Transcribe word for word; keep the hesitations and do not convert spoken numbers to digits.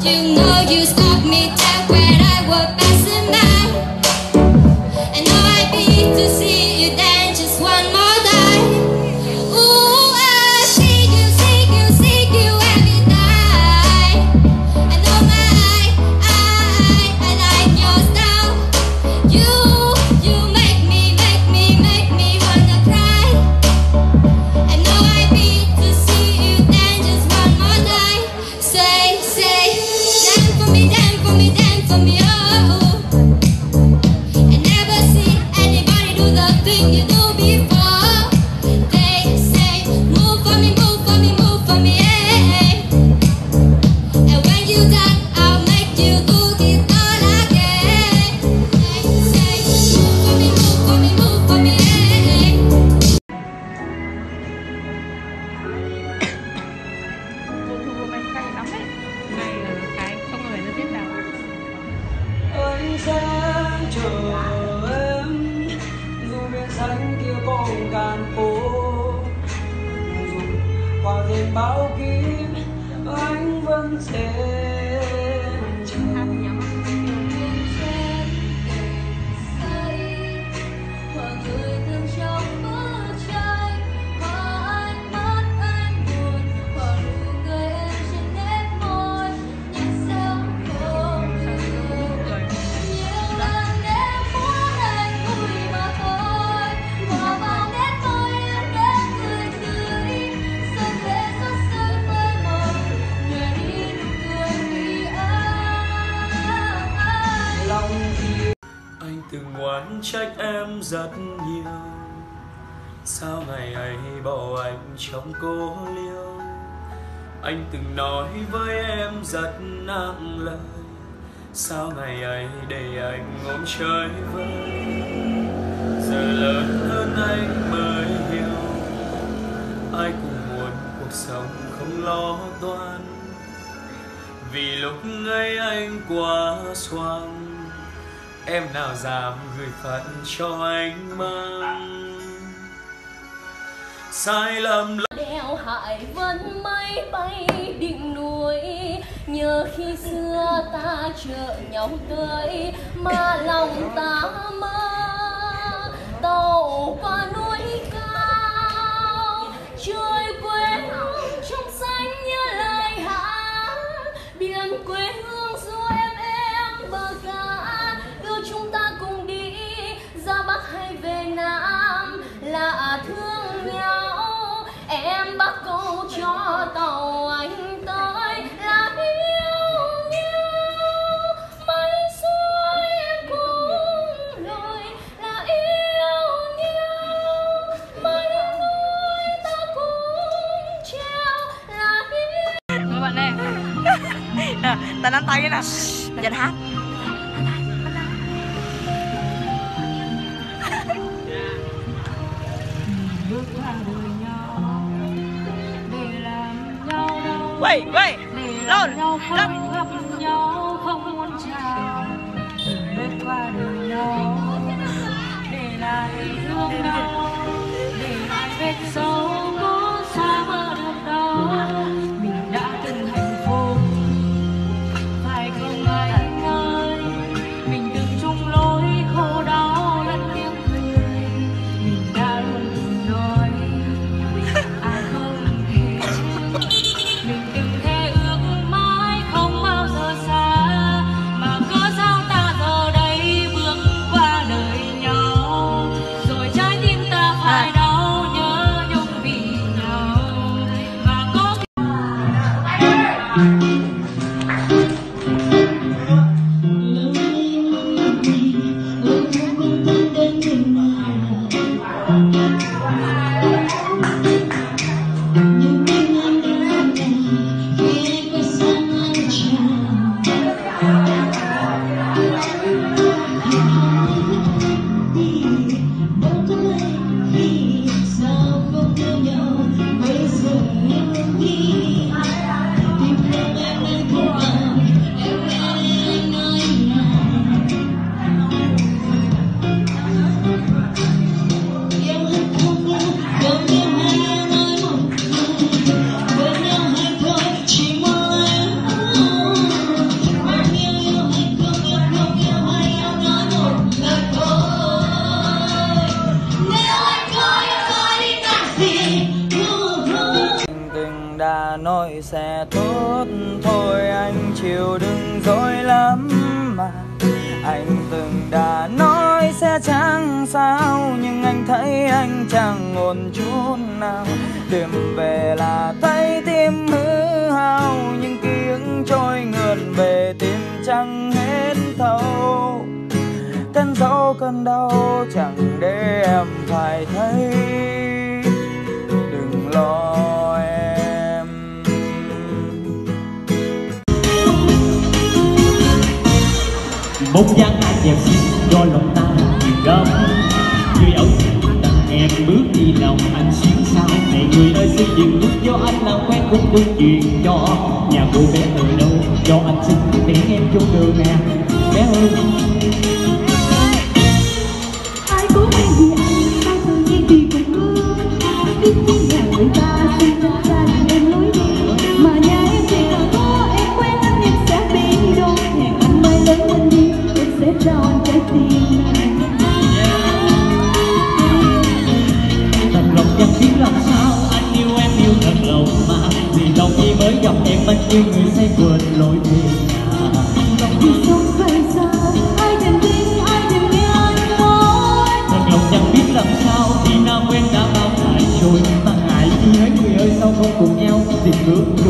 You know you stopped me dead when I was passing by. And now I need to see you dance just one more time. Ooh, I see you, see you, see you every night. And oh my, I, I like your style. You, you make me, make me, make me wanna cry. And now I need to see you dance just one more time. Say, say, dance for me, dance for me, dance for me, oh. I never see anybody do the thing you do before. They say, move for me, move for me, move for me, yeah. And when you done, I'll make you do it all again. Say, say, move for me, move for me, move for me, yeah. Anh sẽ chờ em dù biển xanh kia có ngàn phố, dù qua thêm bão kín anh vẫn sẽ chờ. Anh từng oán trách em rất nhiều, sao ngày ấy bỏ anh trong cô liêu. Anh từng nói với em rất nặng lời, sao ngày ấy để anh ôm chơi vơi. Giờ lớn hơn anh mới hiểu, ai cũng muốn cuộc sống không lo toan. Vì lúc ấy anh quá xoắn, em nào dám gửi phận cho anh mang. Sai lầm đèo Hải Vân máy bay định núi, nhớ khi xưa ta chờ nhau tới mà lòng ta mơ. Tàu qua núi cao, trời quê hương trong xanh như lời hát. Biển quê hương du em em bờ cả, đưa chúng ta cùng đi ra Bắc hay về Nam là thương nhau. Em bắt câu cho tàu anh tới là yêu nhau. Mây xuôi em cũng lội là yêu nhau. Mây núi ta cũng treo là yêu. Các bạn này ta nắm tay cái nè, dành hát. Quay, quay, lên, lên. Gặp nhau không muốn chào, lướt qua đời nhau, để lại thương đau, để lại vết sâu có xa mơ được đâu. Mình đã từng hạnh phúc, phải không anh ơi? Mình từng chung lối khổ đau lẫn tiếng cười, mình đã luôn từng nói ai không hề. Mình từng thề ước mãi không bao giờ xa, mà cớ sao ta giờ đây bước qua đời nhau, rồi trái tim ta phải đau nhớ nhung nói sẽ tốt thôi, anh chịu đừng dối lắm mà. Anh từng đã nói sẽ chẳng sao, nhưng anh thấy anh chẳng ổn chút nào. Tìm về là thấy tim hư hao, nhưng ký ức trôi ngược về tim chẳng hết thấu. Cơn dấu cơn đau chẳng để em phải thấy, đừng lo em. Một dáng ai dẹp xin do lòng ta nhiều gấm, người ấu tặng em bước đi lòng anh xuyên sao. Này người ơi xây dựng giúp cho anh làm quen cũng tương chuyện cho nhà cô bé ở đâu cho anh xin tiễn em chung đường nè bé ơi. Ai cố anh vì anh sao tự nhiên thì cũng hứa biết như nhà người ta xin ra rằng em lối đi mà nhà em chỉ cần có em quen anh em sẽ bị đau. Hẹn anh mai lớn lên đi em sẽ trao anh trái tim này. Thật lòng chẳng biết làm sao anh yêu em yêu thật lòng mà vì lòng khi mới gặp em anh như người say quên lối về nhà. Vì sống vậy sao ai đừng tin ai đừng nghe anh nói. Thật lòng chẳng biết làm sao vì nam quen đã bao ngày rồi mà ngại chi hết người ơi sao không cùng nhau tìm bước.